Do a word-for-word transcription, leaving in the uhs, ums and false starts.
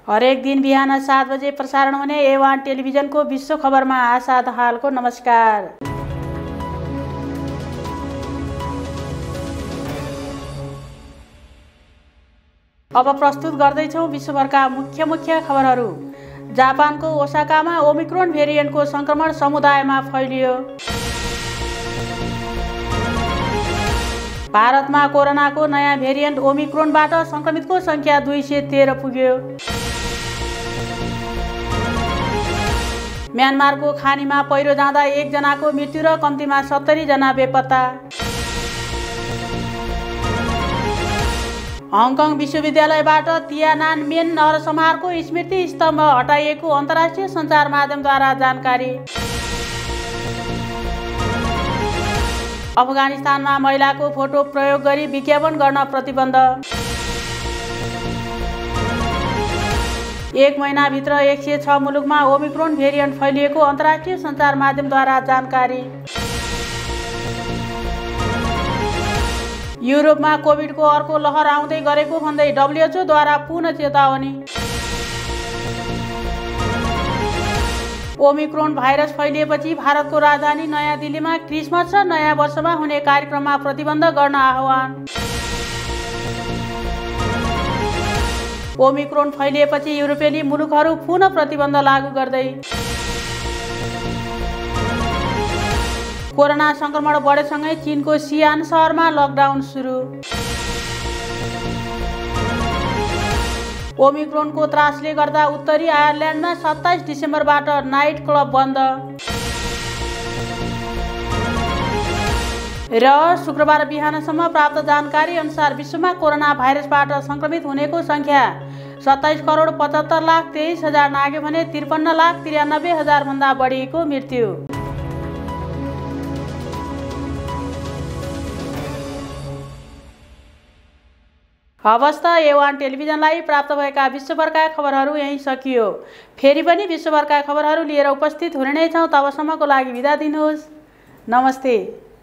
हरेक दिन बिहान सात बजे प्रसारण हुने ए वान टेलिभिजनको विश्व खबरमा आशा दाहालको नमस्कार। अब प्रस्तुत गर्दैछौँ विश्वभरका मुख्य मुख्य खबरहरू। जापानको ओसाकामा ओमिक्रोन भेरिएन्टको संक्रमण समुदायमा फैलियो। भारतमा कोरोनाको नयाँ भेरिएन्ट ओमिक्रोनबाट संक्रमितको संख्या दुई सय तेह्र पुग्यो। म्यानमारको खानीमा पहिरो जाँदा एकजनाको मृत्यु र कम्तीमा सत्तरी जना बेपत्ता। हङकङ विश्वविद्यालयबाट तियानानमेन नरसंहारको स्मृति स्तम्भ हटाइएको अन्तर्राष्ट्रिय सञ्चार माध्यमद्वारा जानकारी। अफगानिस्तानमा महिलाको फोटो प्रयोग गरी विज्ञापन गर्न प्रतिबन्ध। एक महिनाभित्र एक सय छ मुलुकमा ओमिक्रोन भेरिएन्ट फैलिएको अन्तर्राष्ट्रिय सञ्चार माध्यमद्वारा जानकारी। युरोपमा कोभिडको अर्को लहर आउँदै गरेको भन्दै डब्ल्युएचओद्वारा पुनः चेतावनी। ओमिक्रोन भाइरस फैलिएपछि भारतको राजधानी नयाँ दिल्लीमा क्रिसमस र नयाँ वर्षमा हुने कार्यक्रममा प्रतिबन्ध गर्न आह्वान। ओमिक्रोन फैलिएपछि युरोपेली मुलुकहरू पुनः प्रतिबन्ध लागू गर्दै। कोरोना संक्रमण बढेसँगै चीनको सियान सहरमा लकडाउन सुरु। ओमिक्रोनको त्रासले गर्दा उत्तरी आयरल्यान्डमा सत्ताइस डिसेम्बरबाट नाइट क्लब बन्द। र शुक्रबार बिहानसम्म प्राप्त जानकारी अनुसार विश्वमा कोरोना भाइरसबाट संक्रमित हुनेको संख्या सत्ताइस करोड पचहत्तर लाख तेइस हजार नाग्यो भने त्रिपन्न लाख त्रियानब्बे हजार भन्दा बढीको मृत्यु। हवस् त ए वान टेलिभिजनलाई प्राप्त भएका विश्वभरका खबरहरू यही सकियो। फेरि पनि विश्वभरका खबरहरू लिएर उपस्थित हुने नै छौँ। तबसम्मको लागि बिदा दिनुहोस्। नमस्ते।